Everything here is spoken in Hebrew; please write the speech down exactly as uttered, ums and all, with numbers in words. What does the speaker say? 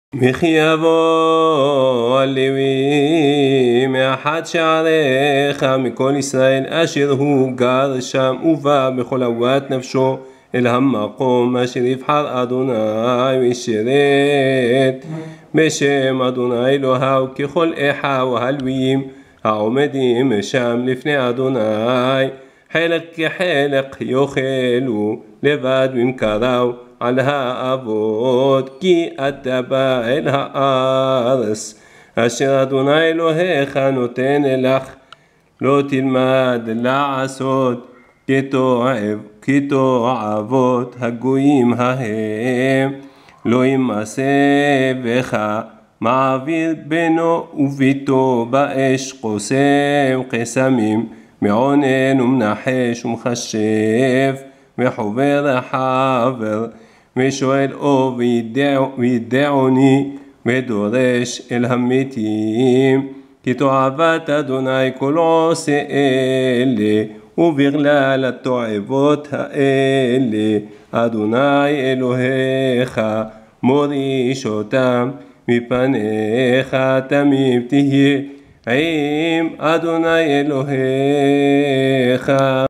וכי יבוא הלוי מאחד שעריך מכל ישראל אשר הוא גר שם ובא בכל אהבת נפשו אל המקום אשר יבחר אדוני וישרת בשם אדוני אלוהיו ככל אחיו הלוויים העומדים שם לפני אדוני חלק כחלק יאכלו לבד ממכרהו על האבות כי אתה בא אל הארץ אשר אדוני אלוהיך נותן לך לא תלמד לעשות כתועבות הגויים ההם לא ימסה בך מעביר בנו וביתו באש קוסם קסמים מעונן ומנחש ומחשב וחובר חבר ושואל או וידעוני ודורש אל המתים כי תועבת אדוני כל עושה אלה ובגלל התועבות האלה אדוני אלוהיך מוריש אותם מפניך תמיד תהיה עם אדוני אלוהיך.